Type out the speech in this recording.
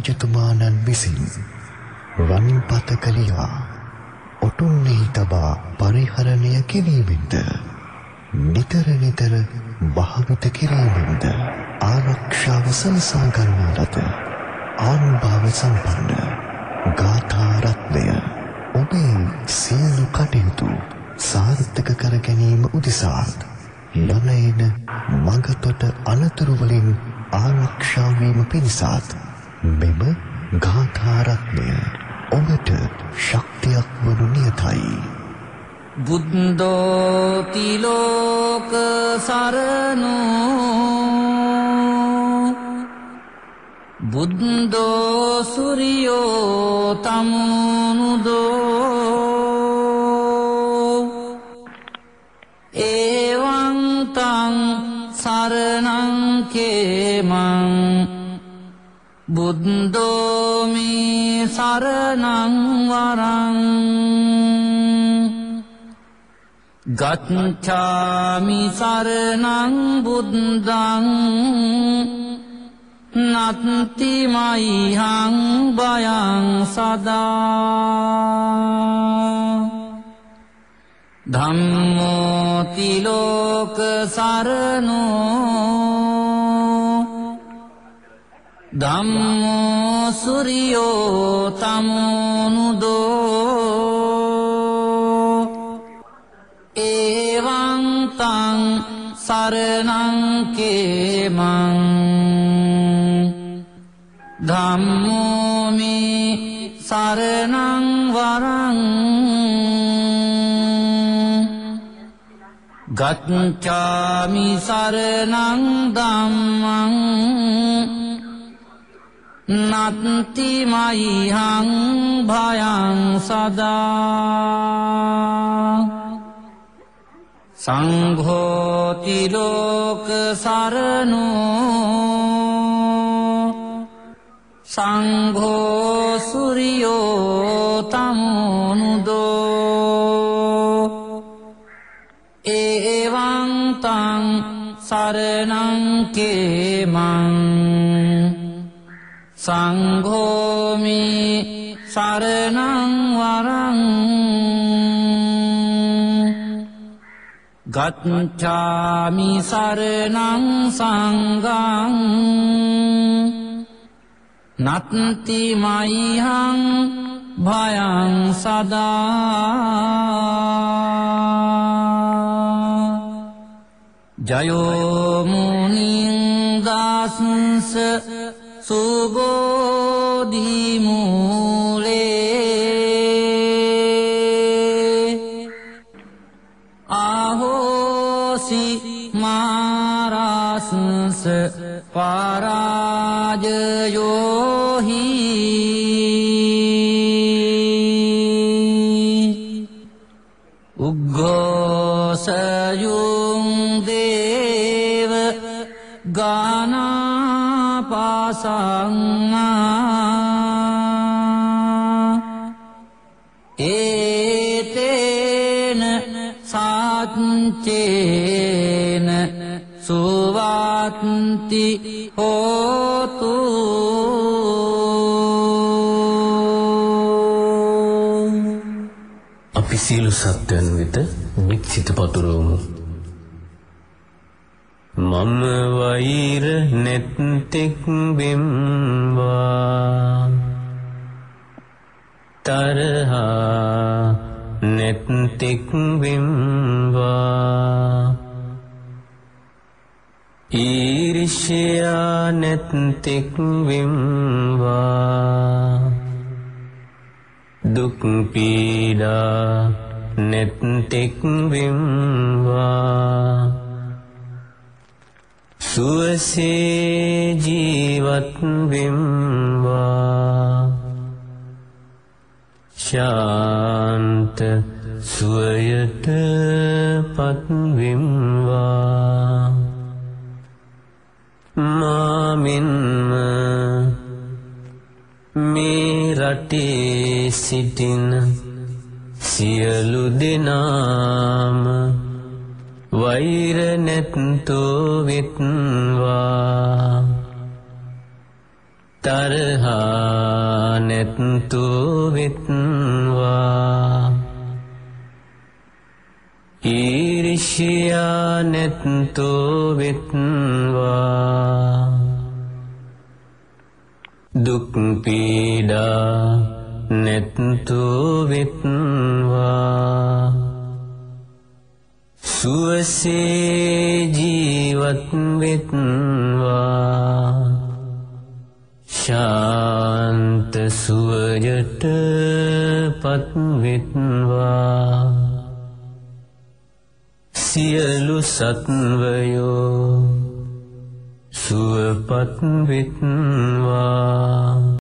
රජතුමාණන් විසින් රනින් පතකලියා ඔටුන්නේහි තබා පරිහරණය කිරීමෙන්ද නිතර නිතර භාවිත කිරීමෙන්ද ආරක්ෂාව සලසා ගන්නා ලද ආනුභාව සම්පන්න ගාථා රත්නය ඔබේ සියලු කටයුතු සාර්ථක කර ගැනීම උදෙසාත් නොනැයෙන මඟතොට අනතුරු වලින් ආරක්ෂා වීම පිණිසත් මෙම ගාථා රත්නය ඔබට ශක්තියක් වනු නියතයි. බුද්ධෝ තිලෝක සරණෝ බුද්ධෝ සූර්යෝ තමුනුදෝ එවං තං සරණං කේමං බුද්ධෝ මේ සරණං වරං ගච්ඡාමි සරණං බුද්ධං නත්ති මයිහං භයං සදා ධම්මෝ තිලෝක සරණෝ ධම්මෝ සූර්යෝ තමුනුදෝ එවං තං සරණං කේමං ධම්මෝ මේ සරණං වරං ගච්ඡාමි සරණං ධම්මං නත්ති මයිහං භයං සදා සංඝෝති ලෝක සරණෝ සංඝෝ සූර්යෝ තමුනුදෝ එවං තං සරණං කේමං සංඝෝමි සරණං වරං ගච්ඡාමි සරණං සංඝං නත්ති මයිහං භයං සදා ජයෝ මුනිං දාසංස සුබෝධි මූලේ ආහෝසි මාරාසංස පරාජයෝ හි උග්ඝෝසයුං දේව ගානාපාසං ඒතේන සාච්චේන සුවත්ති හෝතු අපි සියලු සත්වයන් වෙත නික්සිත පතුරවමු. මම වෛර නැත්තෙක් වෙම්වා තරහා නැත්තෙක් වෙම්වා ඊර්ෂ්‍යා නැත්තෙක් වෙම්වා දුක් පීඩා නැත්තෙක් වෙම්වා සුවසේ ජීවත් වෙම්වා ශාන්ත සුවයට පත් වෙම්වා මාමින්ම මේ රටේ සිටින සියලු දෙනාම වෛර නැත්තෝ වෙත්වා තරහා නැත්තු විත්වා ඊර්ෂ්‍යා නැත්තු විත්වා දුක් පීඩා නැත්තු විත්වා සුවසේ ජීවත් වෙත්වා ශාන්ත සුවයට පත් වෙත්වා සියලු සත්වයෝ සුවපත් වෙත්වා